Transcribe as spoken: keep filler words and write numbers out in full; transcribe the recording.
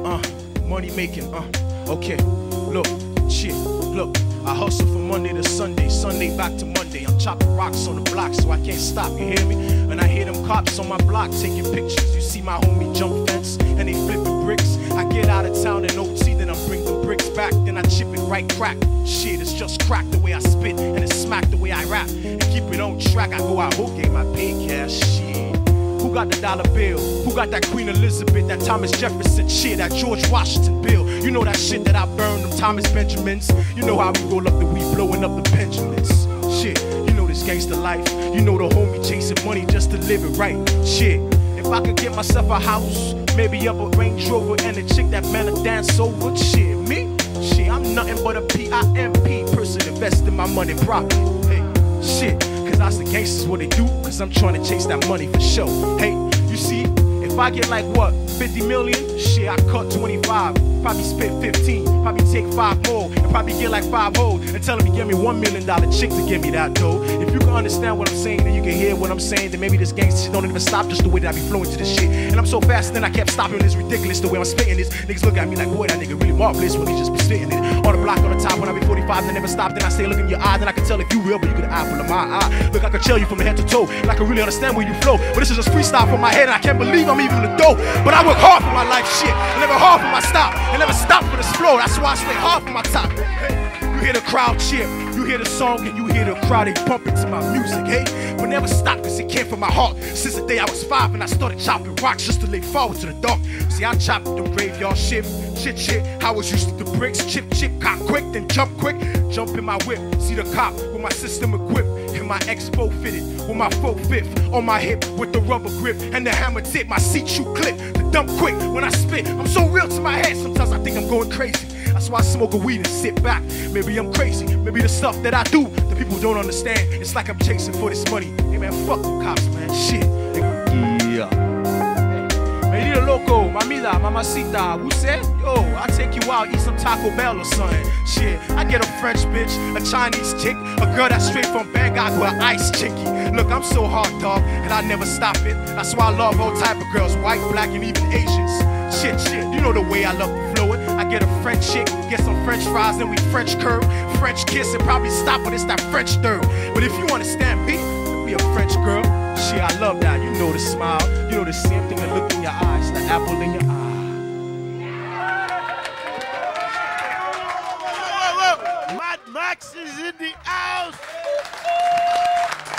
uh, money making, uh, okay, look, shit, look, I hustle from Monday to Sunday, Sunday back to Monday, I'm chopping rocks on the block so I can't stop, you hear me? And I hear them cops on my block taking pictures, you see my homie jump fence, and they flipping bricks, I get out of town and O T, then I bring the bricks back, then I chip it right crack, shit, it's just crack the way I spit, and it's smack the way I rap, and keep it on track, I go out, who gave my pay cash, shit. Who got the dollar bill? Who got that Queen Elizabeth, that Thomas Jefferson shit, that George Washington bill? You know that shit that I burned, them Thomas Benjamins. You know how we roll up the weed, blowing up the Benjamins. Shit, you know this gangster life. You know the homie chasing money just to live it right. Shit, if I could get myself a house, maybe up a Range Rover and a chick that man to dance over. Shit, me? Shit, I'm nothing but a P I M P person investing my money properly. Hey, shit. Cause I the gangsters what they do, cause I'm trying to chase that money for sure. Hey, you see, if I get like what, fifty million? Shit, I cut twenty-five, probably spit fifteen, probably take five more, and probably get like five hoes, and tell them to give me one million dollar chick to give me that dough. If you can understand what I'm saying, and you can hear what I'm saying, then maybe this gangster shit don't even stop just the way that I be flowing to this shit. And I'm so fast, then I kept stopping, it's ridiculous the way I'm spitting this. Niggas look at me like, boy, that nigga really marvelous when he just be spitting it. On the block, on the top, when I be forty-five, then never stop, then I say, look in your eye, then I can tell if you real, but you get an apple of my eye. Look, I can tell you from head to toe, and I can really understand where you flow. But this is just freestyle from my head, and I can't believe I'm even the dope. But I work hard for my life, shit, and never hard for my stop, and never stop for this flow. That's why I stay hard for my top. Hey, you hear the crowd cheer, you hear the song, and you hear the crowd, they pumping to my music, hey? But never stop, cause it came from my heart. Since the day I was five, and I started chopping rocks just to lay forward to the dark. See, I chopped the graveyard shit, shit, shit. I was used to the bricks, chip, chip, cock quick, then jump quick, jump in my whip. See the cop with my system equipped, and my expo fitted, with my full fifth on my hip, with the rubber grip, and the hammer tip, my seat shoe clip, the dump quick when I spit. I'm so real to my head, sometimes I think I'm going crazy. That's why I smoke a weed and sit back. Maybe I'm crazy, maybe the stuff that I do, the people don't understand. It's like I'm chasing for this money. Hey man, fuck the cops, man, shit. Yeah. Medida Loco, Mamila, Mamacita, who said? Yo, I take you out, eat some Taco Bell or something. Shit, I get a French bitch, a Chinese chick, a girl that's straight from Bangkok with an ice chicky. Look, I'm so hard, dog, and I never stop it. That's why I love all type of girls, white, black, and even Asians. Shit, shit, you know the way I love to flow it. I get a French chick, get some French fries, then we French curve, French kiss, and probably stop, but it's that French third. But if you understand me, be a French girl. Shit, I love that. You know the smile, you know the same thing, the look in your eyes, the apple in your eye. Mad Max is in the house.